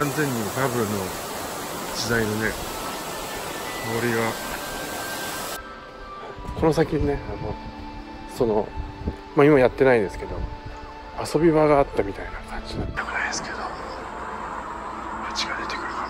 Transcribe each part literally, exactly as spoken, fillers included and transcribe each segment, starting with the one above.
完全にバブルの時代のね、香りが。この先にね、あのそのまあ今やってないですけど、遊び場があったみたいな感じだったくないですけど、街が出てくるかも。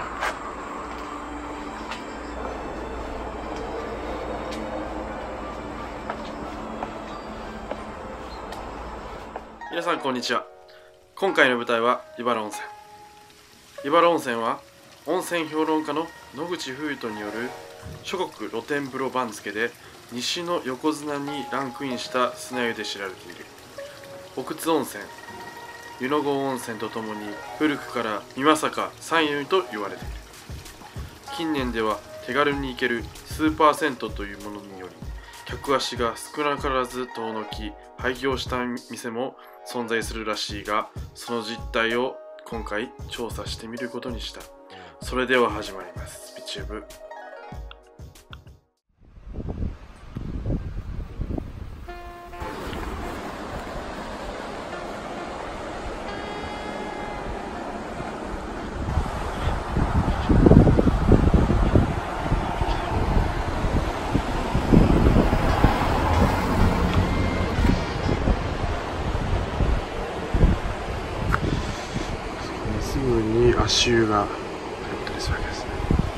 皆さんこんにちは。今回の舞台は湯原温泉。湯原温泉は温泉評論家の野口冬人による諸国露天風呂番付で西の横綱にランクインした砂湯で知られている奥津温泉、湯の郷温泉とともに古くから美作三湯と言われている。近年では手軽に行けるスーパー銭湯というものにより客足が少なからず遠のき廃業した店も存在するらしいが、その実態を今回調査してみることにした。それでは始まります。ビチューブ。 すぐに足湯が入ったりするわけですね。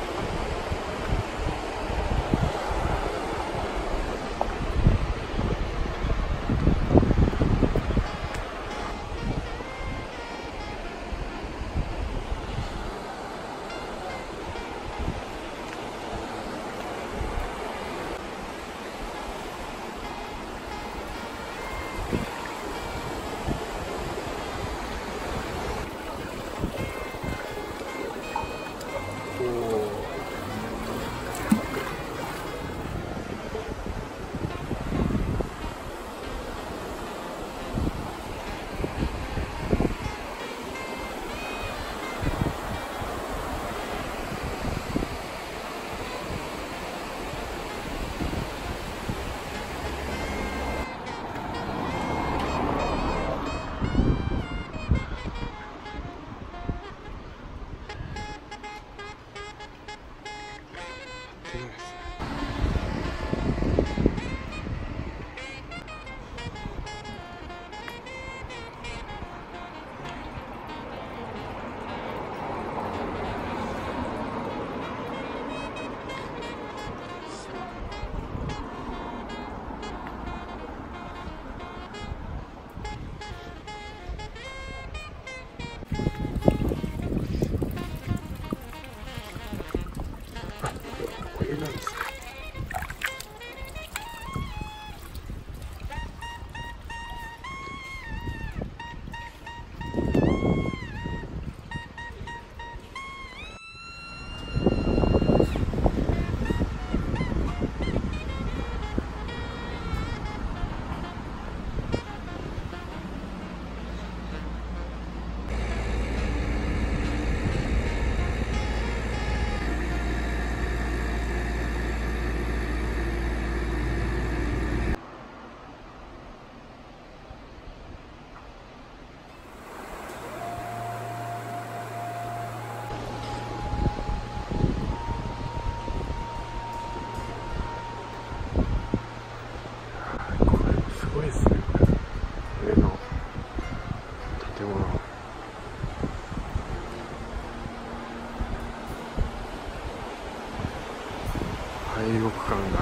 廃屋感が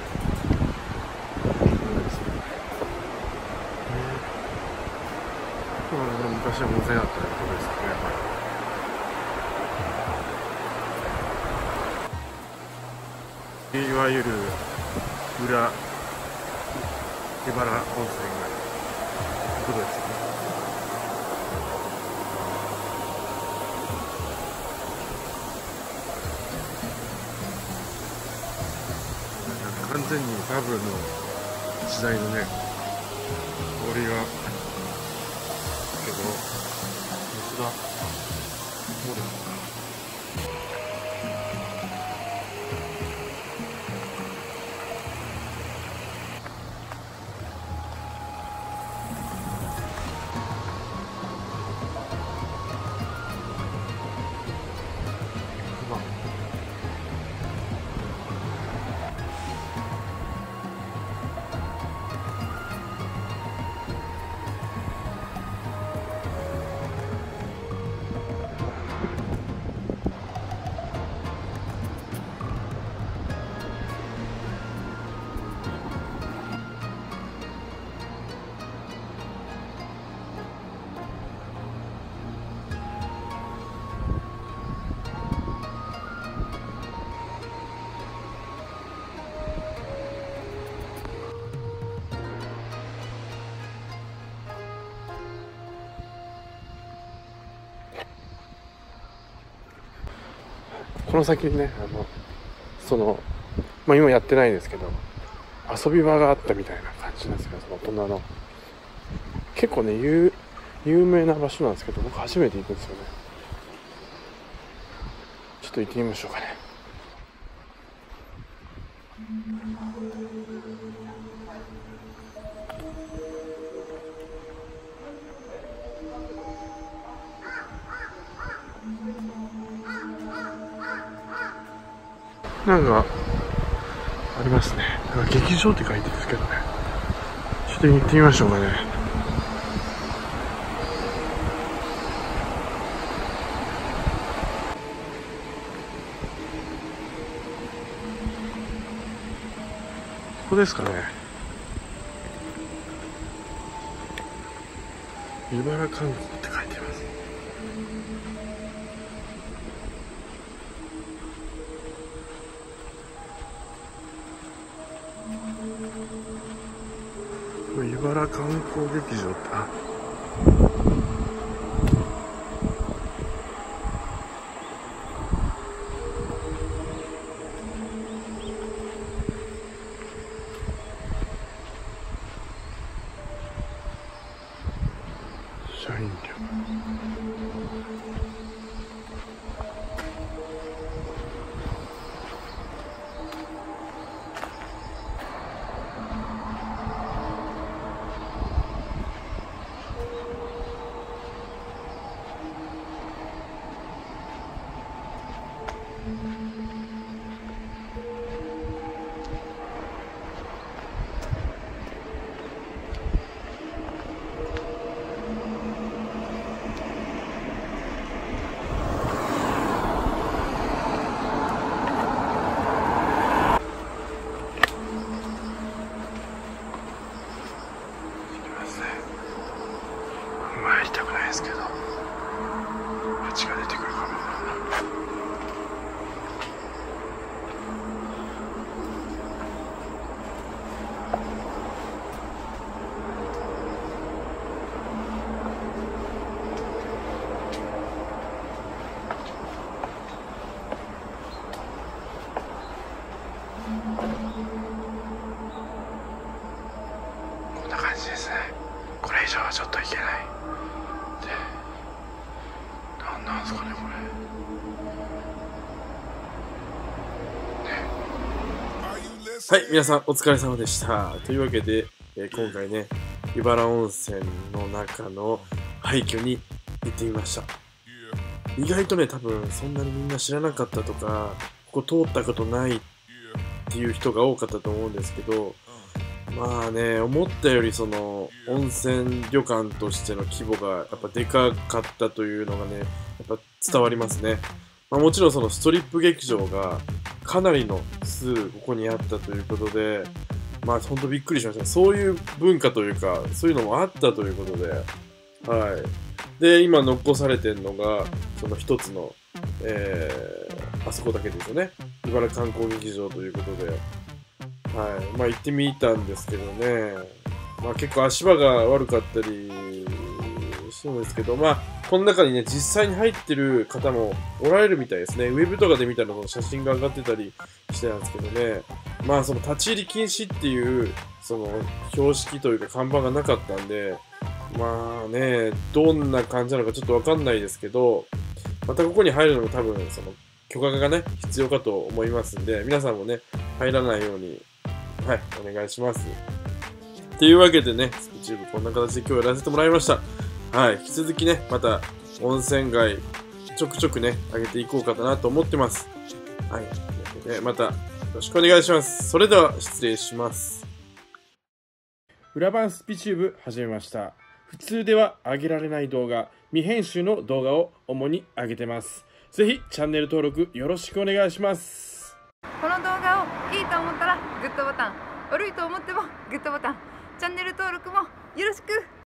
昔は温泉だったということですかね。いわゆる裏江原温泉がということですよね。完全にバブルの時代のね、香りがけど、水がそうですか。 この先にね、あのその、まあ、今やってないですけど遊び場があったみたいな感じなんですけど、その大人の結構ね有有名な場所なんですけど、僕初めて行くんですよね。ちょっと行ってみましょうかね。なんかありますね。なんか劇場って書いてるんですけどね。ちょっと行ってみましょうかね。ここですかね。茨観光って書いてます。茨観光劇場って、あ、社員寮。入りたくないですけど、蜂が出てくるかも。こんな感じですね。これ以上はちょっといけない。なんですかねこれ。 はい、皆さんお疲れ様でした。というわけで、えー、今回ね、湯原温泉の中の廃墟に行ってみました。意外とね、多分そんなにみんな知らなかったとか、ここ通ったことないっていう人が多かったと思うんですけど、まあね、思ったよりその温泉旅館としての規模がやっぱでかかったというのがね、やっぱ伝わりますね。まあ、もちろんそのストリップ劇場がかなりの数ここにあったということで、まあほんとびっくりしました。そういう文化というか、そういうのもあったということで、はい。で、今残されてるのが、その一つの、えー、あそこだけですよね。茨城観光劇場ということで、はい。まあ行ってみたんですけどね、まあ結構足場が悪かったりしてるんですけど、まあこの中にね、実際に入ってる方もおられるみたいですね。ウェブとかで見たらその写真が上がってたりしてたんですけどね、まあその立ち入り禁止っていう、その標識というか看板がなかったんで、まあね、どんな感じなのかちょっとわかんないですけど、またここに入るのも多分その許可がね、必要かと思いますんで、皆さんもね、入らないように、はい、お願いします。というわけでね、スピチューブこんな形で今日やらせてもらいました。はい、引き続きね、また温泉街ちょくちょくね、上げていこうかなと思ってます。はい、というわけでまたよろしくお願いします。それでは失礼します。裏番スピチューブ始めました。普通では上げられない動画、未編集の動画を主に上げてます。ぜひチャンネル登録よろしくお願いします。 この動画をいいと思ったらグッドボタン、悪いと思ってもグッドボタン、チャンネル登録もよろしく。